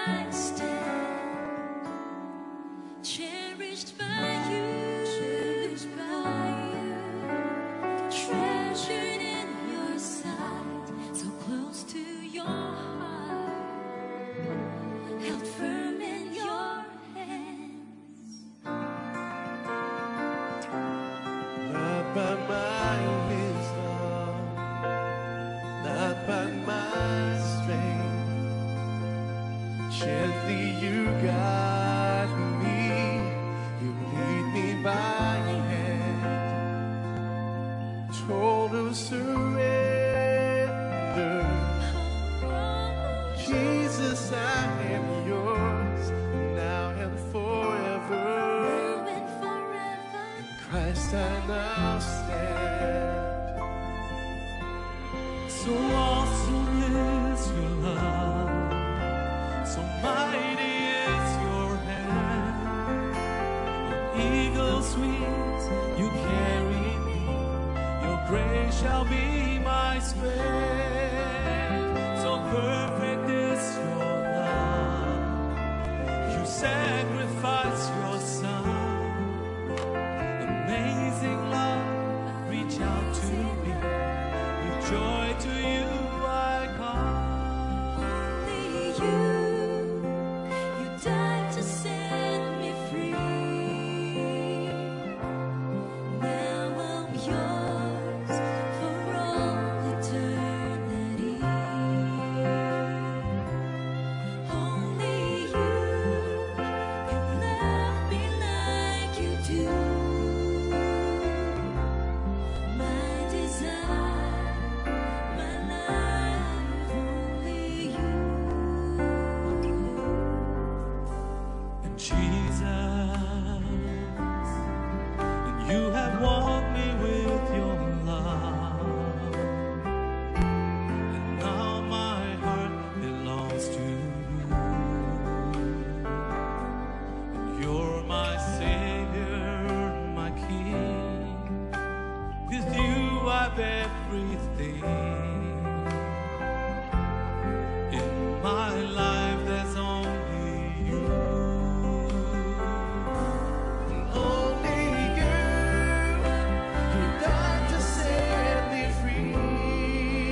I stand, cherished by you, treasured in your sight, so close to your heart, held firm in your hands. Not by my wisdom, not by my strength, gently you guide me, you lead me by hand, total surrender. Jesus, I am yours, now and forever. Christ, I now stand. So awesome is your love, so mighty is your hand. On eagle's wings you carry me, your grace shall be my strength. So perfect is your love, you sacrifice your son. Amazing love, reach out to me, with joy to you I come. Only you died to set me free. Now I'm yours for all eternity. Only you can love me like you do. My desire, my life, only you. And Jesus, and you have walked me with your love, and now my heart belongs to you. And you're my Savior, my King. With you I've everything. In my life there's only you. Only you died to set me free.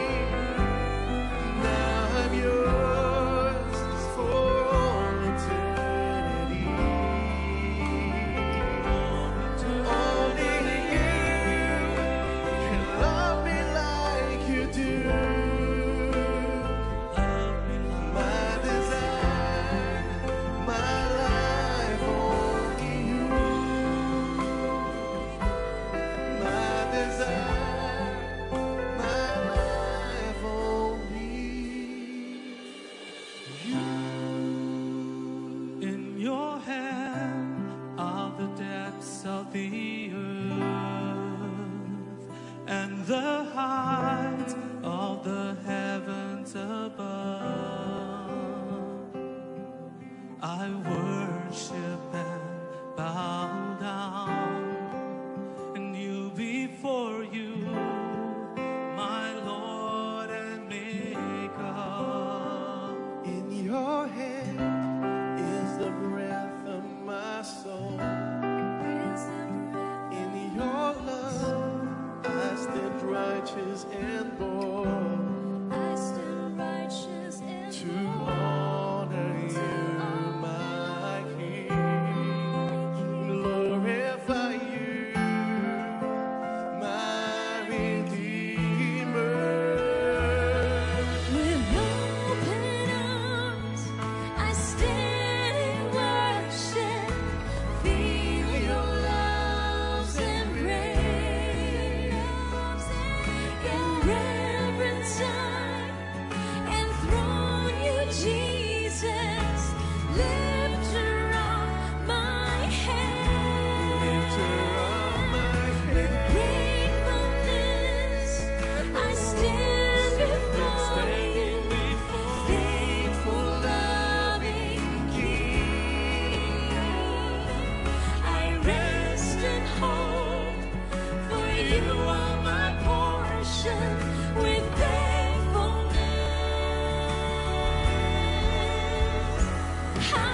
Now I'm yours for all eternity. Only you can love me like you do. My desire, my life, only you. My desire, my life, only you. In your hand are the depths of the earth and the heights of the heavens above. I worship and bow down and kneel before you, my Lord and Maker. In your hand is the breath of my soul. In your love I stand righteous and bold to honor you, my King. How